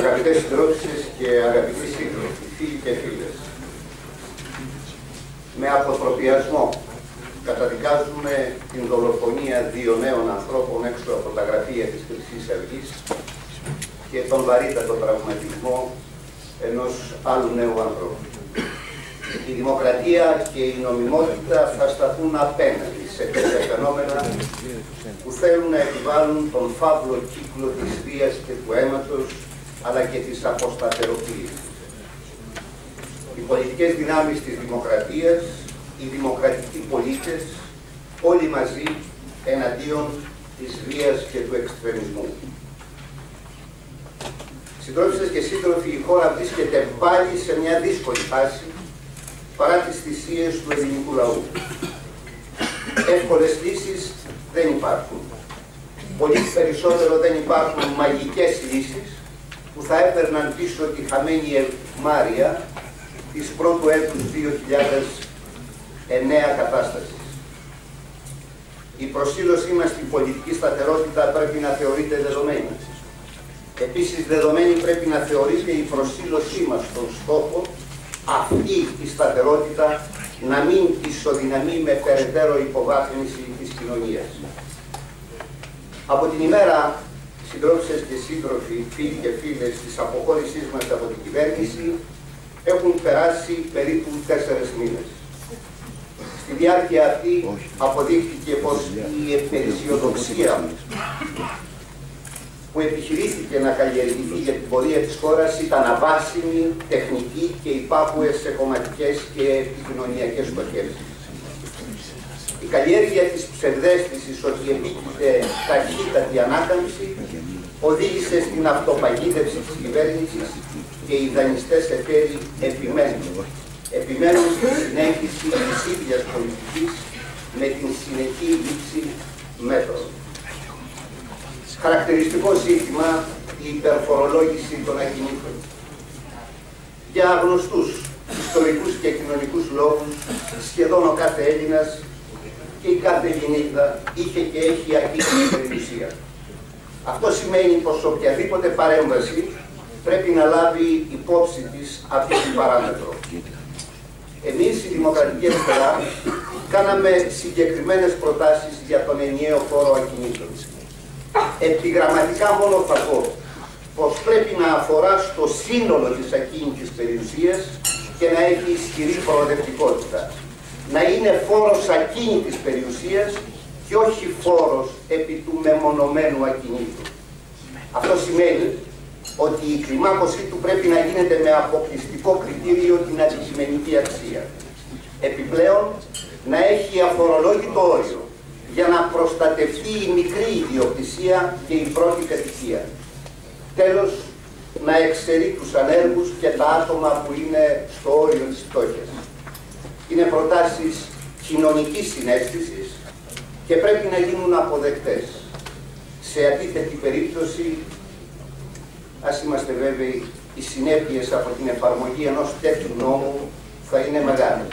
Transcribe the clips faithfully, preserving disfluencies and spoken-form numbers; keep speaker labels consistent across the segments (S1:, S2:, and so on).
S1: Αγαπητές συντρόφισσες και αγαπητοί σύντροφοι, φίλοι και φίλες, με αποτροπιασμό καταδικάζουμε την δολοφονία δύο νέων ανθρώπων έξω από τα γραφεία της Χρυσής Αυγής και τον βαρύτατο τραυματισμό ενός άλλου νέου ανθρώπου. Η δημοκρατία και η νομιμότητα θα σταθούν απέναντι σε τέτοια φαινόμενα που θέλουν να επιβάλλουν τον φαύλο κύκλο της βίας και του αίματος, αλλά και της αποσταθεροποίησης. Οι πολιτικές δυνάμεις της δημοκρατίας, οι δημοκρατικοί πολίτες, όλοι μαζί εναντίον της βίας και του εξτρεμισμού. Συντρόφισσες και σύντροφοι, η χώρα βρίσκεται πάλι σε μια δύσκολη φάση παρά τις θυσίες του ελληνικού λαού. Εύκολες λύσεις δεν υπάρχουν. Πολύ περισσότερο δεν υπάρχουν μαγικές λύσεις που θα έπαιρναν πίσω τη χαμένη ευμάρεια της πρώτου έτους δύο χιλιάδες εννέα κατάστασης. Η προσήλωσή μας στην πολιτική σταθερότητα πρέπει να θεωρείται δεδομένη. Επίσης, δεδομένη πρέπει να θεωρείται η προσήλωσή μας στον στόχο αυτή η σταθερότητα να μην ισοδυναμεί με περαιτέρω υποβάθμιση της κοινωνίας. Από την ημέρα, συντρόφισσες και σύντροφοι, φίλοι και φίλες, της αποχώρησής μας από την κυβέρνηση, έχουν περάσει περίπου τέσσερις μήνες. Στη διάρκεια αυτή αποδείχθηκε πως η επερισιοδοξία που επιχειρήθηκε να καλλιεργηθεί για την πορεία της χώρας ήταν αβάσιμη, τεχνική και υπάκουε σε κομματικές και επικοινωνιακές στοχεύσεις. Η καλλιέργεια της ψευδαίσθησης ότι επίκειται ταχύτατη ανάκαμψη οδήγησε στην αυτοπαγίδευση της κυβέρνησης και οι δανειστές εταίροι επιμένουν. Επιμένουν στη συνέχιση της ίδιας πολιτικής με την συνεχή λήψη μέτρων. Χαρακτηριστικό ζήτημα η υπερφορολόγηση των ακινήτων. Για γνωστούς ιστορικούς και κοινωνικούς λόγους, σχεδόν ο κάθε Έλληνας και η κάθε Ελληνίδα είχε και έχει ακίνητη περιουσία. Αυτό σημαίνει πως οποιαδήποτε παρέμβαση πρέπει να λάβει υπόψη της αυτή την παράμετρο. Εμείς, η Δημοκρατική Αριστερά, κάναμε συγκεκριμένες προτάσεις για τον ενιαίο φόρο ακινήτων. Επιγραμματικά μόνο θα πω πως πρέπει να αφορά στο σύνολο της ακίνητης περιουσίας και να έχει ισχυρή προοδευτικότητα. Να είναι φόρος ακίνητης περιουσίας και όχι φόρος επί του μεμονωμένου ακινήτου. Αυτό σημαίνει ότι η κλιμάκωσή του πρέπει να γίνεται με αποκλειστικό κριτήριο την αντικειμενική αξία. Επιπλέον, να έχει αφορολόγητο όριο για να προστατευτεί η μικρή ιδιοκτησία και η πρώτη κατοικία. Τέλος, να εξαιρεί τους ανέργους και τα άτομα που είναι στο όριο της φτώχειας. Είναι προτάσεις κοινωνικής συναίσθησης και πρέπει να γίνουν αποδεκτές. Σε αντίθετη περίπτωση, ας είμαστε βέβαιοι, οι συνέπειες από την εφαρμογή ενός τέτοιου νόμου θα είναι μεγάλες.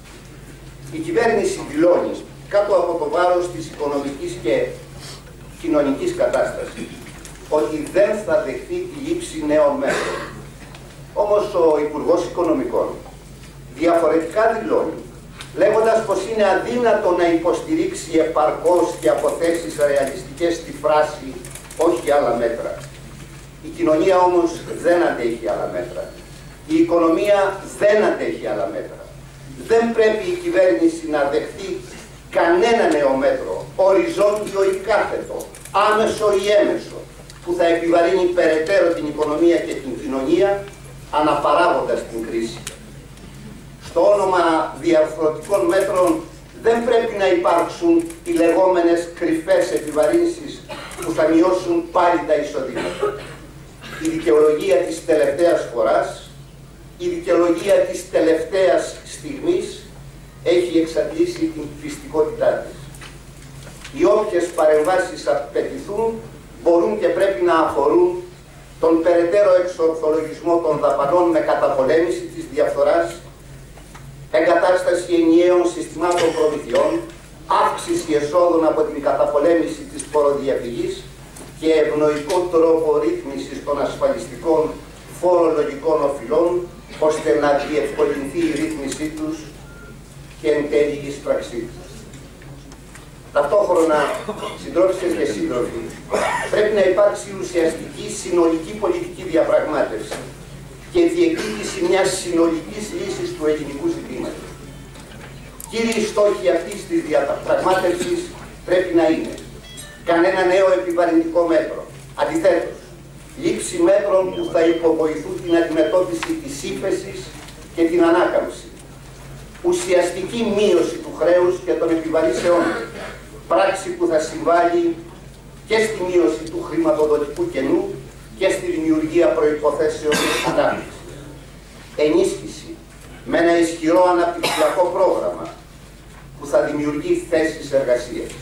S1: Η κυβέρνηση δηλώνει κάτω από το βάρος της οικονομικής και κοινωνικής κατάστασης ότι δεν θα δεχθεί τη λήψη νέων μέτρων. Όμως ο Υπουργός Οικονομικών διαφορετικά δηλώνει, λέγοντας πως είναι αδύνατο να υποστηρίξει επαρκώς και από θέσεις ρεαλιστικές τη φράση «όχι άλλα μέτρα». Η κοινωνία όμως δεν αντέχει άλλα μέτρα. Η οικονομία δεν αντέχει άλλα μέτρα. Δεν πρέπει η κυβέρνηση να δεχθεί κανένα νέο μέτρο, οριζόντιο ή κάθετο, άμεσο ή έμεσο, που θα επιβαρύνει περαιτέρω την οικονομία και την κοινωνία, αναπαράγοντας την κρίση. Στο όνομα διαρθρωτικών μέτρων δεν πρέπει να υπάρξουν οι λεγόμενες κρυφές επιβαρύνσεις που θα μειώσουν πάλι τα εισοδήματα. Η δικαιολογία της τελευταίας φοράς, η δικαιολογία της τελευταίας στιγμής έχει εξαντλήσει την πιστικότητά της. Οι όποιες παρεμβάσεις απαιτηθούν μπορούν και πρέπει να αφορούν τον περαιτέρω εξορθολογισμό των δαπανών με καταπολέμηση της διαφθοράς, εγκατάσταση ενιαίων συστημάτων προμηθειών, αύξηση εσόδων από την καταπολέμηση της φοροδιαφυγής και ευνοϊκό τρόπο ρύθμισης των ασφαλιστικών φορολογικών οφειλών, ώστε να διευκολυνθεί η ρύθμισή τους και εν τέλει η εισπραξή τους. Ταυτόχρονα, συντρόφισσες και σύντροφοι, πρέπει να υπάρξει ουσιαστική συνολική πολιτική διαπραγμάτευση και διεκδίκηση μιας συνολικής λύσης του ελληνικού ζητήματος. Κύριοι στόχοι αυτής της διαπραγμάτευσης πρέπει να είναι κανένα νέο επιβαρυντικό μέτρο. Αντιθέτως, λήψη μέτρων που θα υποβοηθούν την αντιμετώπιση της ύφεσης και την ανάκαμψη. Ουσιαστική μείωση του χρέους και των επιβαρύσεών, πράξη που θα συμβάλλει και στη μείωση του χρηματοδοτικού κενού και στη δημιουργία προϋποθέσεων ανάπτυξης. Ενίσχυση με ένα ισχυρό αναπτυξιακό πρόγραμμα που θα δημιουργεί θέσεις εργασίας.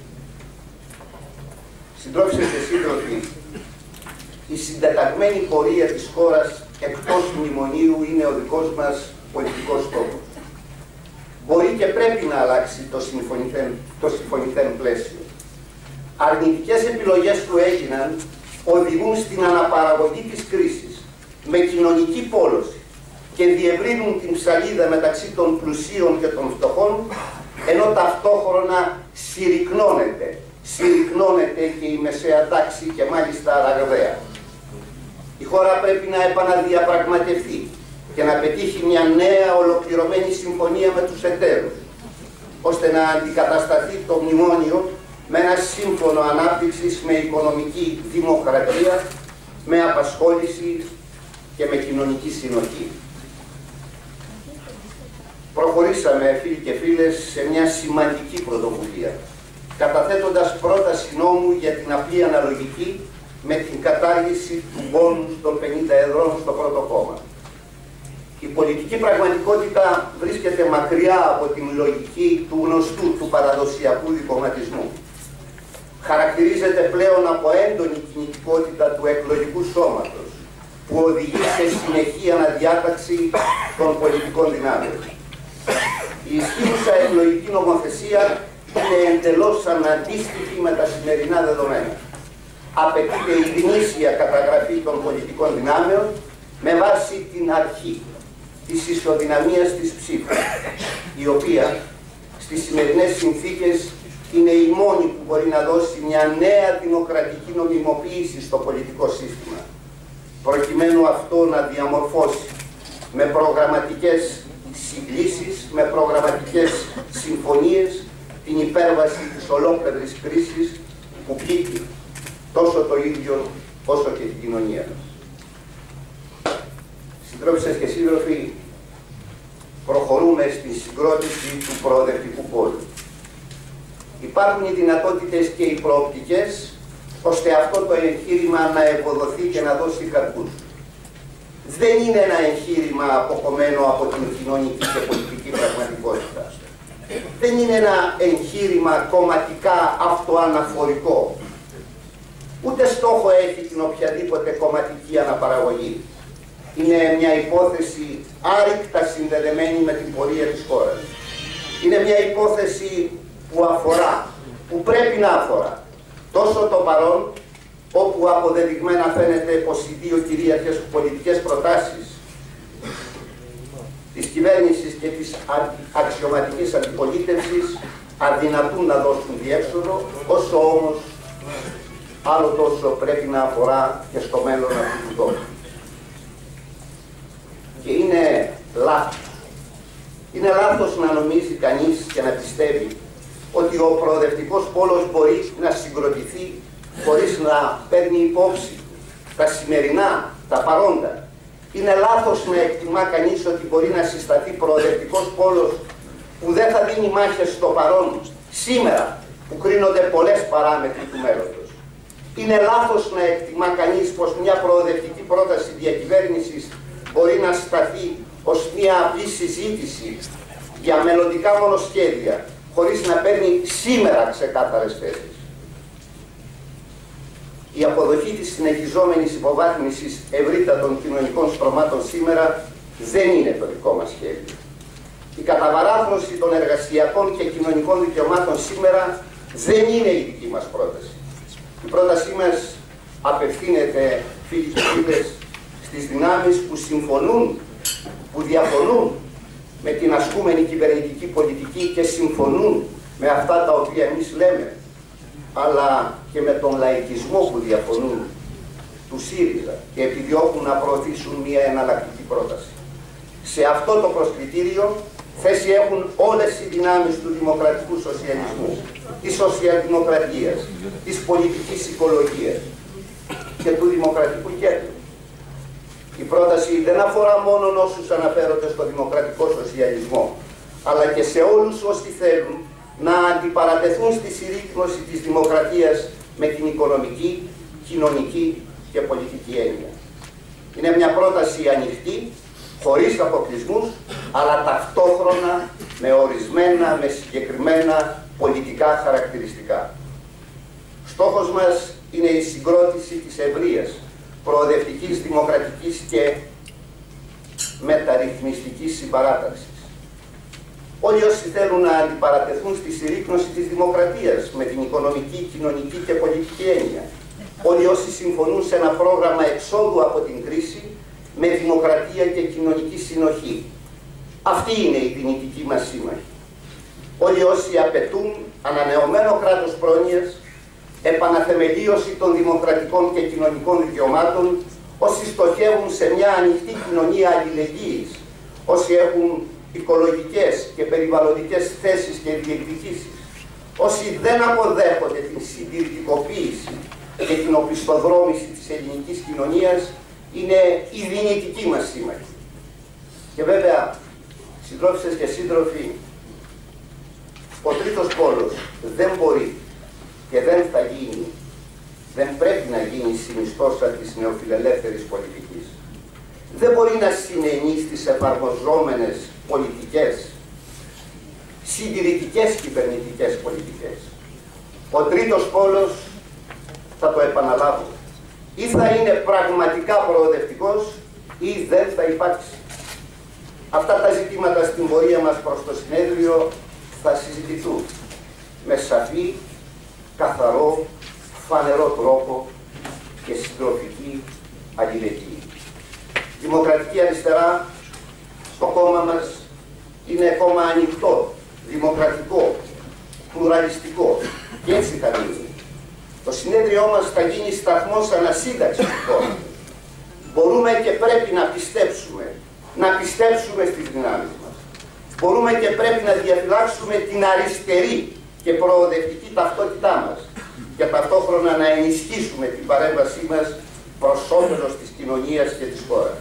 S1: Συντρόφισσες και σύντροφοι, η συντεταγμένη πορεία της χώρας εκτός μνημονίου είναι ο δικός μας πολιτικός στόχος. Μπορεί και πρέπει να αλλάξει το συμφωνηθέν, το συμφωνηθέν πλαίσιο. Αρνητικές επιλογές που έγιναν οδηγούν στην αναπαραγωγή της κρίσης με κοινωνική πόλωση και διευρύνουν την ψαλίδα μεταξύ των πλουσίων και των φτωχών, ενώ ταυτόχρονα συρρυκνώνεται, συρρυκνώνεται και η μεσαία τάξη και μάλιστα ραγδαία. Η χώρα πρέπει να επαναδιαπραγματευτεί και να πετύχει μια νέα ολοκληρωμένη συμφωνία με τους εταίρους, ώστε να αντικατασταθεί το μνημόνιο με ένα σύμφωνο ανάπτυξης με οικονομική δημοκρατία, με απασχόληση και με κοινωνική συνοχή. Προχωρήσαμε, φίλοι και φίλες, σε μια σημαντική πρωτοβουλία, καταθέτοντας πρόταση νόμου για την απλή αναλογική με την κατάργηση του μπόνους των πενήντα εδρών στο πρώτο κόμμα. Η πολιτική πραγματικότητα βρίσκεται μακριά από την λογική του γνωστού, του παραδοσιακού δικομματισμού. Χαρακτηρίζεται πλέον από έντονη κινητικότητα του εκλογικού σώματος, που οδηγεί σε συνεχή αναδιάταξη των πολιτικών δυνάμεων. Η ισχύουσα εκλογική νομοθεσία είναι εντελώς αναντίστοιχη με τα σημερινά δεδομένα. Απαιτείται η γνήσια καταγραφή των πολιτικών δυνάμεων με βάση την αρχή της ισοδυναμίας της ψήφου, η οποία στις σημερινές συνθήκες είναι η μόνη που μπορεί να δώσει μια νέα δημοκρατική νομιμοποίηση στο πολιτικό σύστημα, προκειμένου αυτό να διαμορφώσει με προγραμματικές συγκλήσεις, με προγραμματικές συμφωνίες την υπέρβαση της ολόκληρης κρίσης που πλήττει τόσο το ίδιο όσο και την κοινωνία μας. Συντρόφισσες και σύντροφοι, προχωρούμε στη συγκρότηση του προοδευτικού πόλου. Υπάρχουν οι δυνατότητες και οι προοπτικές ώστε αυτό το εγχείρημα να ευοδοθεί και να δώσει καρπούς. Δεν είναι ένα εγχείρημα αποκομμένο από την κοινωνική και πολιτική πραγματικότητα. Δεν είναι ένα εγχείρημα κομματικά αυτοαναφορικό. Ούτε στόχο έχει την οποιαδήποτε κομματική αναπαραγωγή. Είναι μια υπόθεση άρρηκτα συνδεδεμένη με την πορεία της χώρας. Είναι μια υπόθεση που αφορά, που πρέπει να αφορά, τόσο το παρόν, όπου αποδεδειγμένα φαίνεται πως οι δύο κυρίαρχες πολιτικές προτάσεις της κυβέρνησης και της αξιωματικής αντιπολίτευσης αδυνατούν να δώσουν διέξοδο, όσο όμως άλλο τόσο πρέπει να αφορά και στο μέλλον αυτού του τόπου. Και είναι λάθος. Είναι λάθος να νομίζει κανείς και να πιστεύει ότι ο προοδευτικός πόλος μπορεί να συγκροτηθεί χωρίς να παίρνει υπόψη τα σημερινά, τα παρόντα. Είναι λάθος να εκτιμά κανείς ότι μπορεί να συσταθεί προοδευτικός πόλος που δεν θα δίνει μάχες στο παρόν σήμερα, που κρίνονται πολλές παράμετροι του μέλλοντος. Είναι λάθος να εκτιμά κανείς πως μια προοδευτική πρόταση διακυβέρνησης μπορεί να σταθεί ως μια απλή συζήτηση για μελλοντικά μονοσχέδια, χωρίς να παίρνει σήμερα ξεκάθαρες θέσεις. Η αποδοχή της συνεχιζόμενης υποβάθμισης ευρύτατων κοινωνικών στρωμάτων σήμερα δεν είναι το δικό μας σχέδιο. Η καταβαράθρωση των εργασιακών και κοινωνικών δικαιωμάτων σήμερα δεν είναι η δική μας πρόταση. Η πρότασή μας απευθύνεται, φίλοι και φίλες, στις δυνάμεις που συμφωνούν, που διαφωνούν με την ασκούμενη κυβερνητική πολιτική και συμφωνούν με αυτά τα οποία εμείς λέμε, αλλά και με τον λαϊκισμό που διαφωνούν του ΣΥΡΙΖΑ και επιδιώκουν να προωθήσουν μια εναλλακτική πρόταση. Σε αυτό το προσκλητήριο θέση έχουν όλες οι δυνάμεις του δημοκρατικού σοσιαλισμού, της σοσιαλδημοκρατίας, της πολιτικής οικολογίας και του δημοκρατικού κέντρου. Η πρόταση δεν αφορά μόνο όσους αναφέρονται στο δημοκρατικό σοσιαλισμό, αλλά και σε όλους όσοι θέλουν να αντιπαρατεθούν στη συρρίκνωση της δημοκρατίας με την οικονομική, κοινωνική και πολιτική έννοια. Είναι μια πρόταση ανοιχτή, χωρίς αποκλεισμούς, αλλά ταυτόχρονα με ορισμένα, με συγκεκριμένα πολιτικά χαρακτηριστικά. Στόχος μας είναι η συγκρότηση της ευρείας, προοδευτικής, δημοκρατικής και μεταρρυθμιστικής συμπαράταξης. Όλοι όσοι θέλουν να αντιπαρατεθούν στη συρρίκνωση της δημοκρατίας με την οικονομική, κοινωνική και πολιτική έννοια. Όλοι όσοι συμφωνούν σε ένα πρόγραμμα εξόδου από την κρίση με δημοκρατία και κοινωνική συνοχή. Αυτή είναι η δυνητική μας σύμμαχη. Όλοι όσοι απαιτούν ανανεωμένο κράτος πρόνοιας, επαναθεμελίωση των δημοκρατικών και κοινωνικών δικαιωμάτων, όσοι στοχεύουν σε μια ανοιχτή κοινωνία αλληλεγγύης, όσοι έχουν οικολογικές και περιβαλλοντικές θέσεις και διεκδικήσεις, όσοι δεν αποδέχονται την συντηρητικοποίηση και την οπισθοδρόμηση της ελληνικής κοινωνίας, είναι η δυνητική μας σύμμαχη. Και βέβαια, συντρόφισσες και σύντροφοι, ο τρίτος πόλος δεν μπορεί και δεν θα γίνει, δεν πρέπει να γίνει συνιστόσα της νεοφιλελεύθερης πολιτικής. Δεν μπορεί να συνενεί στις εφαρμοζόμενες πολιτικές, συντηρητικές κυβερνητικές πολιτικές. Ο τρίτος πόλος, θα το επαναλάβω, ή θα είναι πραγματικά προοδευτικός ή δεν θα υπάρξει. Αυτά τα ζητήματα στην πορεία μας προς το συνέδριο θα συζητηθούν με σαφή, καθαρό, φανερό τρόπο και συντροφική αλληλεγγύη. Δημοκρατική αριστερά, το κόμμα μας είναι κόμμα ανοιχτό, δημοκρατικό, πλουραλιστικό και έτσι θα γίνει. Το συνέδριό μας θα γίνει σταθμός ανασύνταξης του κόμματος. Μπορούμε και πρέπει να πιστέψουμε, να πιστέψουμε στις δυνάμεις μας. Μπορούμε και πρέπει να διαφυλάξουμε την αριστερή και προοδευτική ταυτότητά μας και ταυτόχρονα να ενισχύσουμε την παρέμβασή μας προς όφελος της κοινωνίας και της χώρας.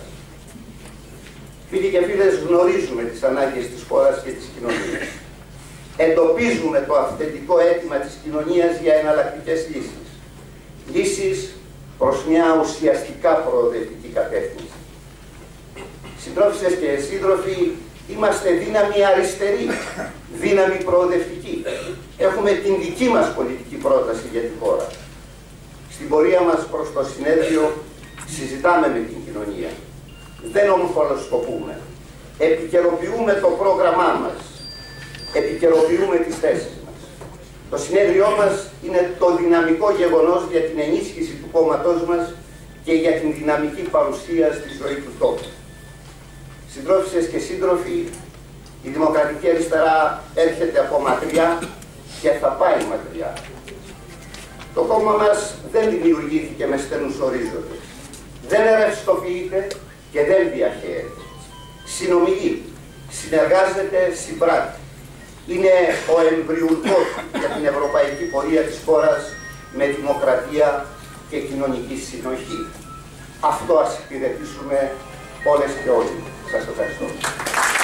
S1: Φίλοι και φίλες, γνωρίζουμε τις ανάγκες της χώρας και της κοινωνίας. Εντοπίζουμε το αυθεντικό αίτημα της κοινωνίας για εναλλακτικές λύσεις. Λύσεις προς μια ουσιαστικά προοδευτική κατεύθυνση. Συντρόφισσες και σύντροφοι, είμαστε δύναμη αριστερή, δύναμη προοδευτική. Έχουμε την δική μας πολιτική πρόταση για τη χώρα. Στην πορεία μας προς το συνέδριο συζητάμε με την κοινωνία. Δεν ομφαλοσκοπούμε. Επικαιροποιούμε το πρόγραμμά μας. Επικαιροποιούμε τις θέσεις μας. Το συνέδριό μας είναι το δυναμικό γεγονός για την ενίσχυση του κόμματός μας και για την δυναμική παρουσία στη ζωή του τόπου. Συντρόφισσες και σύντροφοι, η δημοκρατική αριστερά έρχεται από μακριά και θα πάει μακριά. Το κόμμα μας δεν δημιουργήθηκε με στενούς ορίζοντες. Δεν ερευστοποιείται και δεν διαχέεται. Συνομιλεί, συνεργάζεται, συμπράττει. Είναι ο εμβριουλικός για την ευρωπαϊκή πορεία της χώρας με δημοκρατία και κοινωνική συνοχή. Αυτό ας υπηρετήσουμε όλες και όλοι. Σας ευχαριστώ.